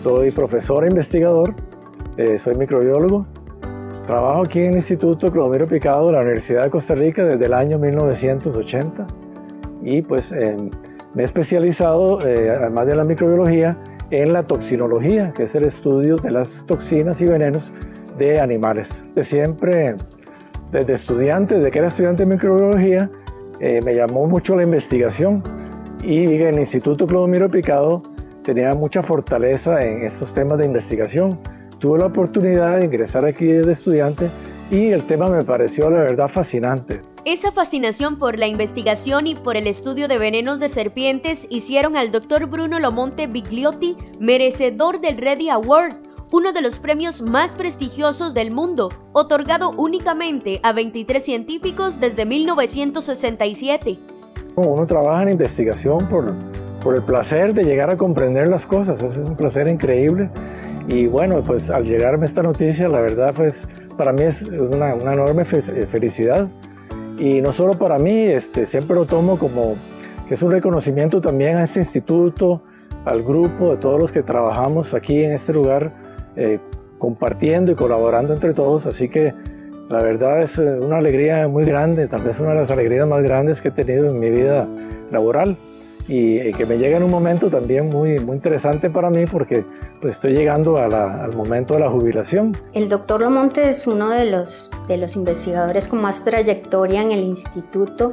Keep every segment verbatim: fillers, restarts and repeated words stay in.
soy profesor e investigador, eh, soy microbiólogo. Trabajo aquí en el Instituto Clodomiro Picado de la Universidad de Costa Rica desde el año mil novecientos ochenta y pues eh, me he especializado, eh, además de la microbiología, en la toxinología, que es el estudio de las toxinas y venenos de animales. De siempre, desde estudiante, desde que era estudiante de microbiología, eh, me llamó mucho la investigación y en el Instituto Clodomiro Picado tenía mucha fortaleza en estos temas de investigación. Tuve la oportunidad de ingresar aquí de estudiante y el tema me pareció la verdad fascinante. Esa fascinación por la investigación y por el estudio de venenos de serpientes hicieron al doctor Bruno Lomonte Bigliotti merecedor del Reddy Award, uno de los premios más prestigiosos del mundo, otorgado únicamente a veintitrés científicos desde mil novecientos sesenta y siete. Uno trabaja en investigación por, por el placer de llegar a comprender las cosas, es un placer increíble. Y bueno, pues al llegarme esta noticia, la verdad, pues para mí es una, una enorme fe felicidad. Y no solo para mí, este, siempre lo tomo como que es un reconocimiento también a este instituto, al grupo de todos los que trabajamos aquí en este lugar, eh, compartiendo y colaborando entre todos. Así que la verdad es una alegría muy grande, tal vez una de las alegrías más grandes que he tenido en mi vida laboral. Y que me llega en un momento también muy, muy interesante para mí porque pues, estoy llegando a la, al momento de la jubilación. El doctor Lomonte es uno de los, de los investigadores con más trayectoria en el instituto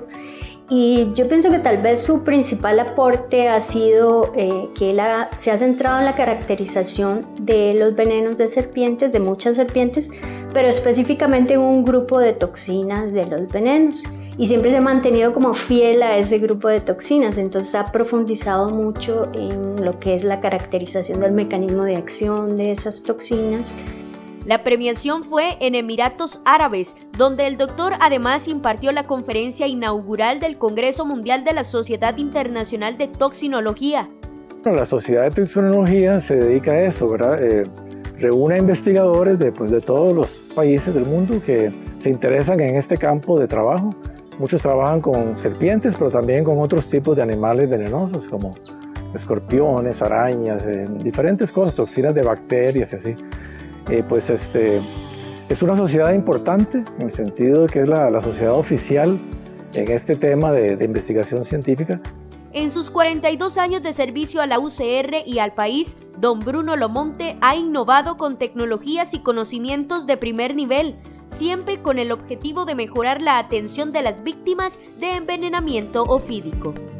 y yo pienso que tal vez su principal aporte ha sido eh, que él ha, se ha centrado en la caracterización de los venenos de serpientes, de muchas serpientes, pero específicamente en un grupo de toxinas de los venenos. Y siempre se ha mantenido como fiel a ese grupo de toxinas, entonces ha profundizado mucho en lo que es la caracterización del mecanismo de acción de esas toxinas. La premiación fue en Emiratos Árabes, donde el doctor además impartió la conferencia inaugural del Congreso Mundial de la Sociedad Internacional de Toxinología. La Sociedad de Toxinología se dedica a eso, ¿verdad? Eh, reúne a investigadores de, pues, de todos los países del mundo que se interesan en este campo de trabajo. Muchos trabajan con serpientes, pero también con otros tipos de animales venenosos, como escorpiones, arañas, eh, diferentes cosas, toxinas de bacterias y así. Eh, pues este, es una sociedad importante, en el sentido de que es la, la sociedad oficial en este tema de, de investigación científica. En sus cuarenta y dos años de servicio a la U C R y al país, don Bruno Lomonte ha innovado con tecnologías y conocimientos de primer nivel, siempre con el objetivo de mejorar la atención de las víctimas de envenenamiento ofídico.